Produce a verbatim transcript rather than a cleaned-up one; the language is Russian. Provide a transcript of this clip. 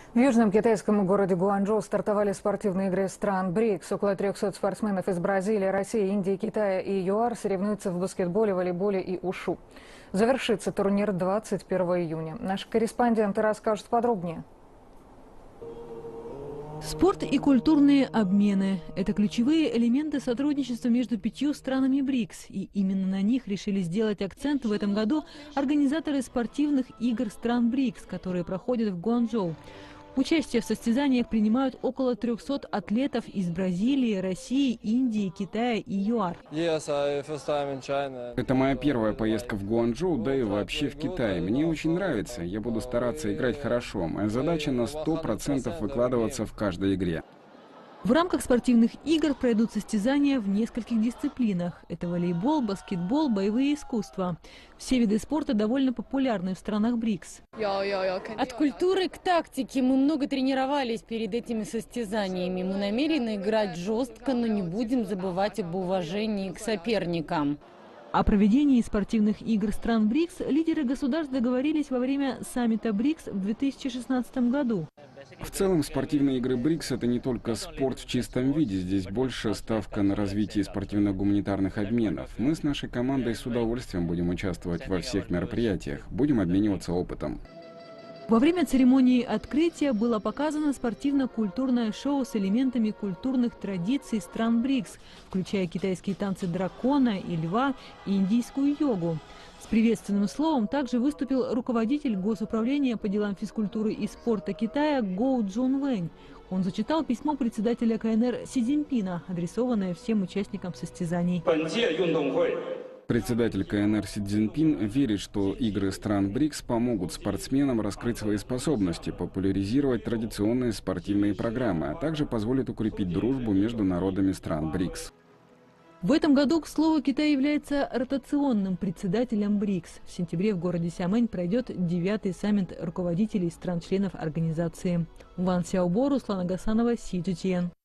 В южном китайском городе Гуанчжоу стартовали спортивные игры стран БРИКС. Около трёхсот спортсменов из Бразилии, России, Индии, Китая и ЮАР соревнуются в баскетболе, волейболе и ушу. Завершится турнир двадцать первого июня. Наши корреспонденты расскажут подробнее. Спорт и культурные обмены – это ключевые элементы сотрудничества между пятью странами БРИКС. И именно на них решили сделать акцент в этом году организаторы спортивных игр стран БРИКС, которые проходят в Гуанчжоу. Участие в состязаниях принимают около трёхсот атлетов из Бразилии, России, Индии, Китая и ЮАР. Это моя первая поездка в Гуанчжоу, да и вообще в Китае. Мне очень нравится. Я буду стараться играть хорошо. Моя задача на сто процентов выкладываться в каждой игре. В рамках спортивных игр пройдут состязания в нескольких дисциплинах. Это волейбол, баскетбол, боевые искусства. Все виды спорта довольно популярны в странах БРИКС. От культуры к тактике мы много тренировались перед этими состязаниями. Мы намерены играть жестко, но не будем забывать об уважении к соперникам. О проведении спортивных игр стран БРИКС лидеры государств договорились во время саммита БРИКС в две тысячи шестнадцатом году. В целом, спортивные игры БРИКС – это не только спорт в чистом виде. Здесь больше ставка на развитие спортивно-гуманитарных обменов. Мы с нашей командой с удовольствием будем участвовать во всех мероприятиях, будем обмениваться опытом. Во время церемонии открытия было показано спортивно-культурное шоу с элементами культурных традиций стран БРИКС, включая китайские танцы дракона и льва и индийскую йогу. С приветственным словом также выступил руководитель Госуправления по делам физкультуры и спорта Китая Гоу Джун Вэнь. Он зачитал письмо председателя КНР Си Цзиньпина, адресованное всем участникам состязаний. Председатель КНР Си Цзиньпин верит, что игры стран БРИКС помогут спортсменам раскрыть свои способности, популяризировать традиционные спортивные программы, а также позволит укрепить дружбу между народами стран БРИКС. В этом году, к слову, Китай является ротационным председателем БРИКС. В сентябре в городе Сямэнь пройдет девятый саммит руководителей стран-членов организации. Ван Сяобо, Руслана Гасанова, Си Цзюцьен.